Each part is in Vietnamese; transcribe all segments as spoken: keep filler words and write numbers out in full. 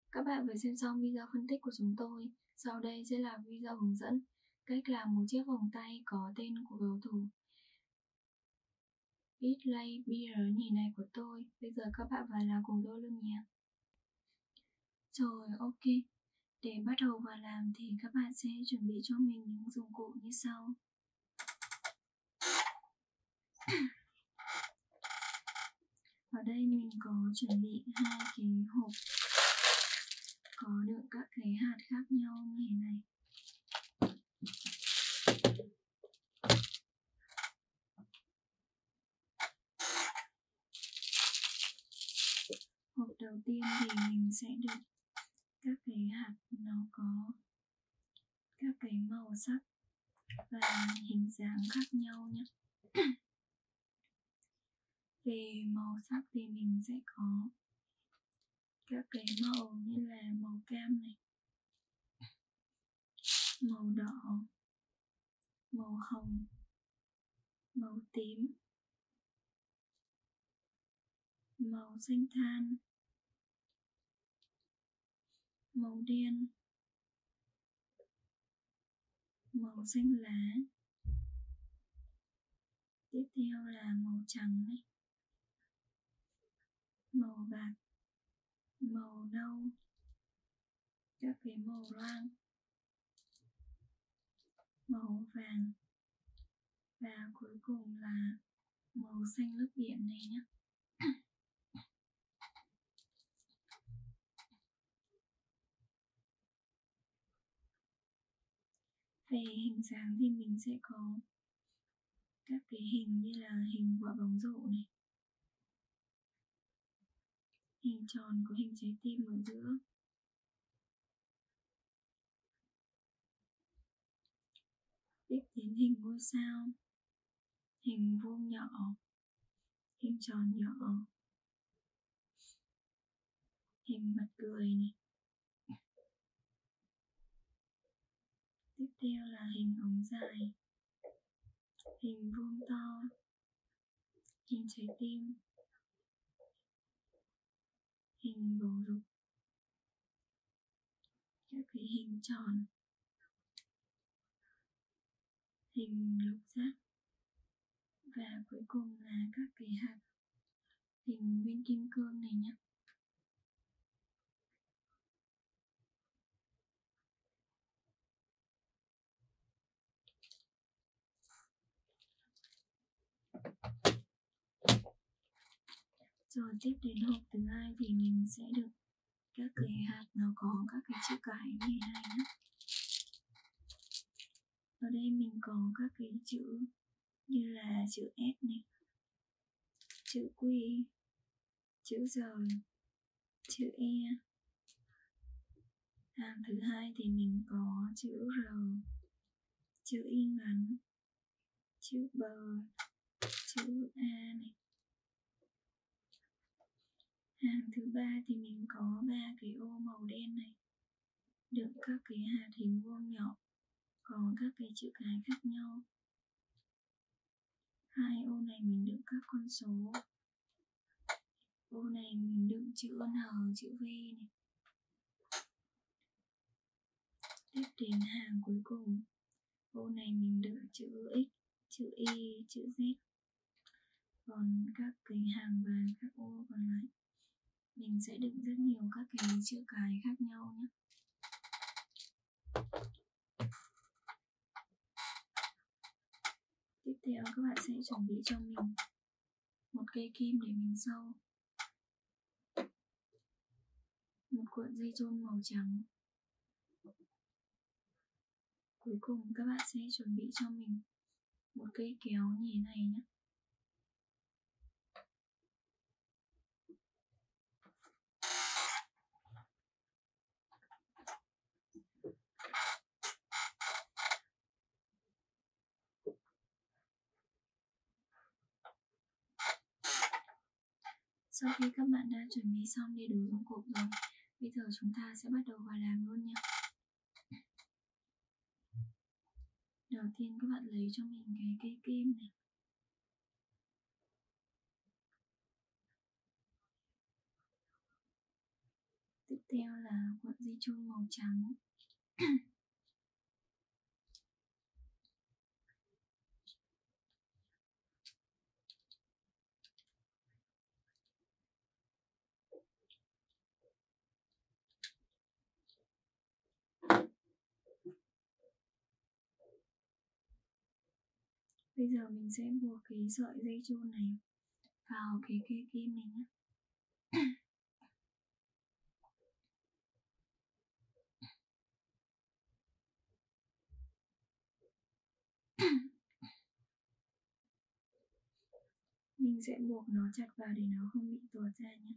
Các bạn vừa xem xong video phân tích của chúng tôi. Sau đây sẽ là video hướng dẫn cách làm một chiếc vòng tay có tên của cầu thủ Bradley Beal nhì này của tôi. Bây giờ các bạn vào làm cùng tôi luôn nhé. Rồi, ok. Để bắt đầu vào làm thì các bạn sẽ chuẩn bị cho mình những dụng cụ như sau. Ở đây mình có chuẩn bị hai cái hộp có đựng các cái hạt khác nhau như thế này. Hộp đầu tiên thì mình sẽ đựng các cái hạt nó có các cái màu sắc và hình dáng khác nhau nhé. Về màu sắc thì mình sẽ có các cái màu như là màu cam này, màu đỏ, màu hồng, màu tím, màu xanh than, màu đen, màu xanh lá. Tiếp theo là màu trắng này, màu bạc, màu nâu, các cái màu loang, màu vàng và cuối cùng là màu xanh nước biển này nhé. Về hình dáng thì mình sẽ có các cái hình như là hình quả bóng rổ này, hình tròn có hình trái tim ở giữa, tiếp đến hình ngôi sao, hình vuông nhỏ, hình tròn nhỏ, hình mặt cười này. Tiếp theo là hình ống dài, hình vuông to, hình trái tim, hình bầu dục, các cái hình tròn, hình lục giác và cuối cùng là các cái hạt hình viên kim cương này nhé. Rồi tiếp đến hộp thứ hai thì mình sẽ được các cái hạt nó có các cái chữ cái như thế này nhé. Ở đây mình có các cái chữ như là chữ S này, chữ Q, chữ R, chữ E. Hàng thứ hai thì mình có chữ R, chữ Y ngắn, chữ B, chữ A này. Hàng thứ ba thì mình có ba cái ô màu đen này, đựng các cái hạt hình vuông nhỏ, có các cái chữ cái khác nhau. Hai ô này mình đựng các con số. Ô này mình đựng chữ N, chữ V này. Tiếp đến hàng cuối cùng, ô này mình đựng chữ X, chữ Y, chữ Z. Còn các cái hàng và các ô còn lại mình sẽ đựng rất nhiều các cái chữ cái khác nhau nhé. Tiếp theo các bạn sẽ chuẩn bị cho mình một cây kim để mình sâu, một cuộn dây chun màu trắng. Cuối cùng các bạn sẽ chuẩn bị cho mình một cây kéo như thế này nhé. Sau khi các bạn đã chuẩn bị xong đầy đủ dụng cụ rồi, bây giờ chúng ta sẽ bắt đầu vào làm luôn nhé. Đầu tiên các bạn lấy cho mình cái cây kim này. Tiếp theo là cuộn dây chun màu trắng. Bây giờ mình sẽ buộc cái sợi dây chun này vào cái cây kim này nhé. Mình sẽ buộc nó chặt vào để nó không bị tuột ra nhé.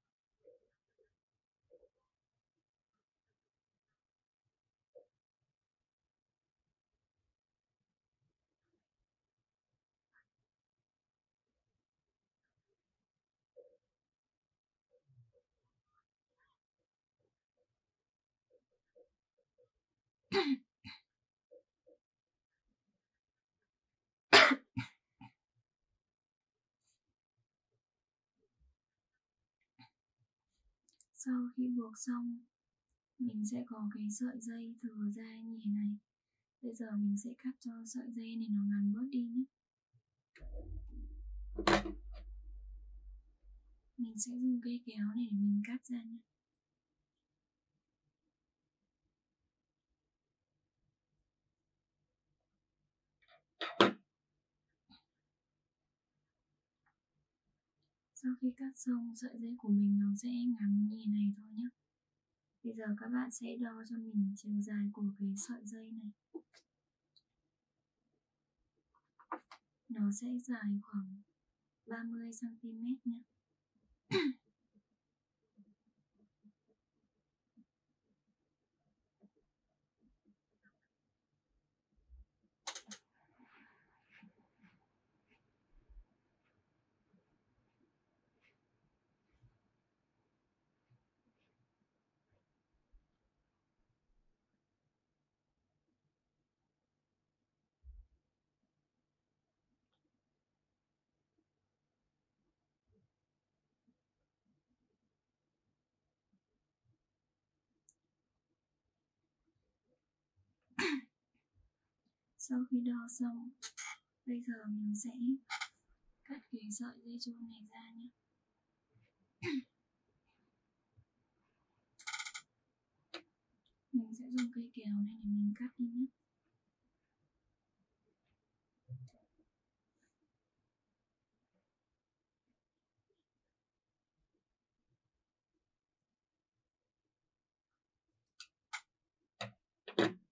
Sau khi buộc xong, mình sẽ có cái sợi dây thừa ra như thế này. Bây giờ mình sẽ cắt cho sợi dây này nó ngắn bớt đi nhé. Mình sẽ dùng cây kéo này để mình cắt ra nhé. Sau khi cắt xong, sợi dây của mình nó sẽ ngắn như thế này thôi nhé. Bây giờ các bạn sẽ đo cho mình chiều dài của cái sợi dây này. Nó sẽ dài khoảng ba mươi xăng ti mét nhé. Sau khi đo xong, bây giờ mình sẽ cắt cái sợi dây chun này ra nhé. Mình sẽ dùng cây kéo này để mình cắt đi nhé.